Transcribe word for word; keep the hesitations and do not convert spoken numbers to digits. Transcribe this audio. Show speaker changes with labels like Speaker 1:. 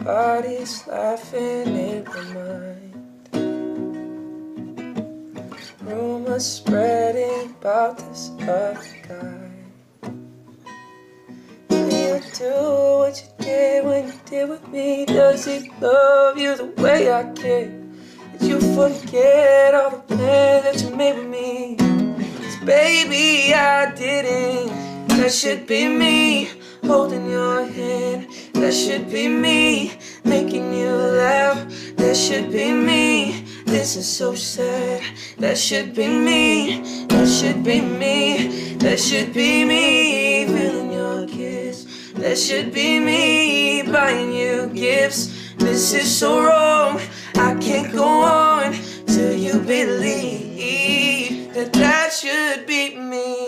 Speaker 1: Everybody's laughing in my mind. Rumors spreading about this other guy. Will you do what you did when you did with me? Does he love you the way I care? Did you forget all the plans that you made with me? 'Cause baby, I didn't. That should be me, holding your hand. That should be me, making you laugh. That should be me, this is so sad. That should be me, that should be me. That should be me, feeling your kiss. That should be me, buying you gifts. This is so wrong, I can't go on till you believe that that should be me.